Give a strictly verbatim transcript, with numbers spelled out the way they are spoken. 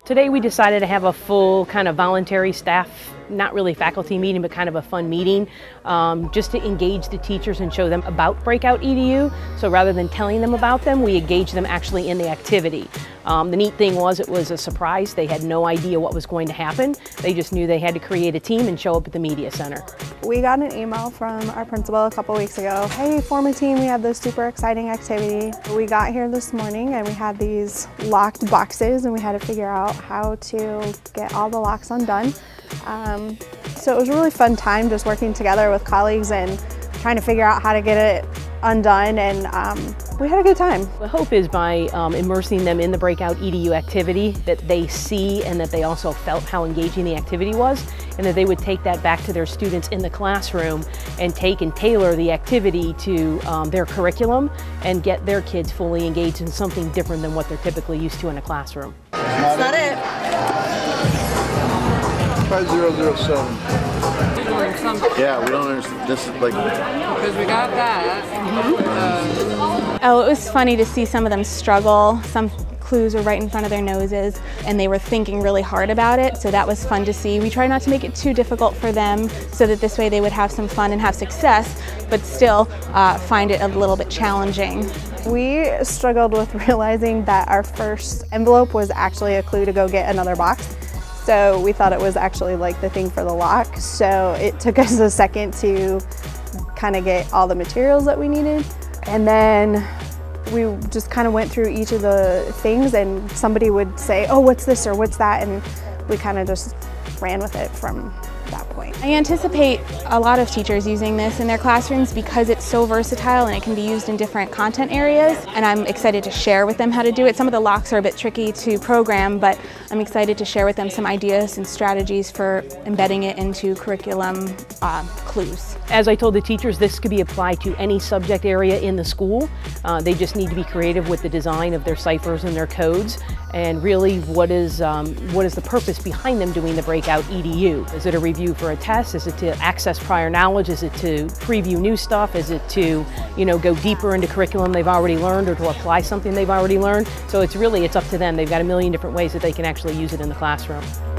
Today we decided to have a full kind of voluntary staff, not really faculty meeting, but kind of a fun meeting, um, just to engage the teachers and show them about Breakout E D U. So rather than telling them about them, we engaged them actually in the activity. Um, the neat thing was it was a surprise. They had no idea what was going to happen. They just knew they had to create a team and show up at the media center. We got an email from our principal a couple weeks ago. Hey, form a team, we have this super exciting activity. We got here this morning and we had these locked boxes and we had to figure out how to get all the locks undone. Um, so it was a really fun time just working together with colleagues and trying to figure out how to get it undone, and um, we had a good time. The hope is by um, immersing them in the Breakout E D U activity that they see and that they also felt how engaging the activity was, and that they would take that back to their students in the classroom and take and tailor the activity to um, their curriculum and get their kids fully engaged in something different than what they're typically used to in a classroom. That's not it. five zero zero seven. Yeah, we don't understand. This is like because we got that. Mm-hmm. uh, oh, it was funny to see some of them struggle. Some clues were right in front of their noses, and they were thinking really hard about it. So that was fun to see. We tried not to make it too difficult for them, so that this way they would have some fun and have success, but still uh, find it a little bit challenging. We struggled with realizing that our first envelope was actually a clue to go get another box. So we thought it was actually like the thing for the lock. So it took us a second to kind of get all the materials that we needed. And then we just kind of went through each of the things and somebody would say, oh, what's this or what's that? And we kind of just ran with it from that point. I anticipate a lot of teachers using this in their classrooms because it's so versatile and it can be used in different content areas, and I'm excited to share with them how to do it. Some of the locks are a bit tricky to program, but I'm excited to share with them some ideas and strategies for embedding it into curriculum uh, clues. As I told the teachers, this could be applied to any subject area in the school. Uh, they just need to be creative with the design of their ciphers and their codes, and really what is, um, what is the purpose behind them doing the Breakout E D U? Is it a review for a test? Is it to access prior knowledge? Is it to preview new stuff? Is it to, you know, go deeper into curriculum they've already learned or to apply something they've already learned? So it's really, it's up to them. They've got a million different ways that they can actually use it in the classroom.